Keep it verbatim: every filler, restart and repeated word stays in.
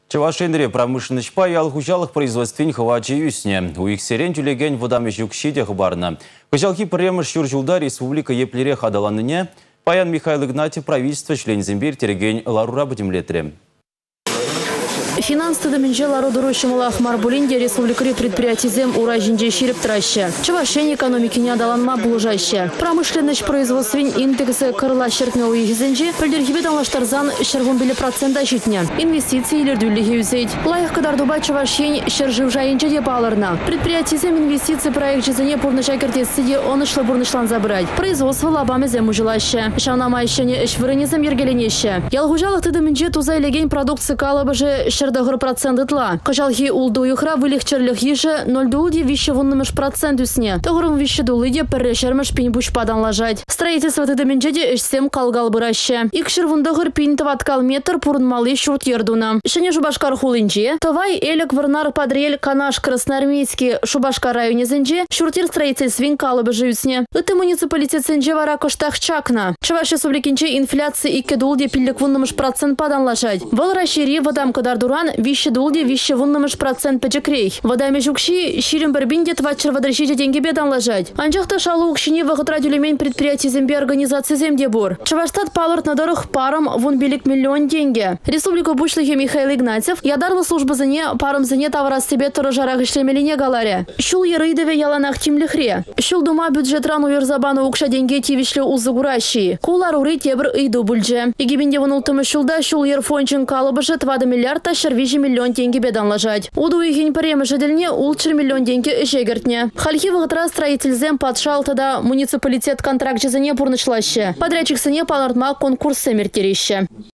Чавашендре промышленность пай алхужалых производствен хвачи юсне. У их серен тюлеген водами жукшиде хабарна. Хужалки премыш юржулда республика еплере хадаланыне. Паян Михаил Игнатьев правительство член зембир тереген ларура будемлетре. Финансы доменжел народу Ахмар-Булинде республикари предприятием уражинде ширип траща. Чавашень экономики не адаланма булужаща. Промышленность производствен индексы крыла щеркна уихизенже, придерживет алаштарзан щервумбили процента житня. Инвестиции лердюллиги юзейт. Лайх кадардуба Чавашень щержив жайынче де баларна. Предприятием инвестиции проект жизне пурнышай кертесиде он ишло бурнышлан забрать. Производство лабами земужилаща. Шанама ищене ишвырынезем ергеленеща. Ялгужалых ты доменже тузай леген продукции калабаже Шердагр процент итла. Кажалхи улду юхра вылегчерлих еше ноль дуди вещевуннымыш процент үсне. Тогрым вещедулыде перрешермеш пинбуш падан лажать. Строительство тыдаминчеде ишсем калгал быраща. Икшер вундагр пинтоваткал метр пурнмалы шурт ердуна. Шене Шубашкар хулинче. Тавай элек варнар подрель канаш красноармейский Шубашкар районе зенже. Шуртир строительствен калыбы жюсне. Это муниципалитет зенже вара коштах чакна. Чаваш республикинче инфляции икке дулде пиллик вуннымыш процент падан лажать. Вал расшири водам кадарду вище дулде вище вуннымыш процент печекрей. Водами жукши ширим барбинде твачер водращите деньги бедан лажать. Анчахта шалу укшине вахатрадюлемень предприятий зембе организации земдебур. Чаваштат паларт на дорог парам вон билик миллион деньги. Республика бушлихе Михаил Игнатьев ядарлы служба зане парам зане таврас себе торожарах ишлемелине галаре. Шул ерыйдеве яланах тимлихре. Шул дума бюджет рану верзабану укша деньги тивишле узагуращи. Кулар уры тебр ыйду бульже. Игибинде вон ултымы шулда шул ерфончин калыбыжет вада миллиард Шервижи миллион деньги бедан лажать. Уду ихин паремы жедельне улчер миллион деньги ишегертне. Хальхи вагатра строительзем подшал тогда муниципалитет контракт жизне пурнышлаще. Подрядчик сыне палартма конкурс семертерище.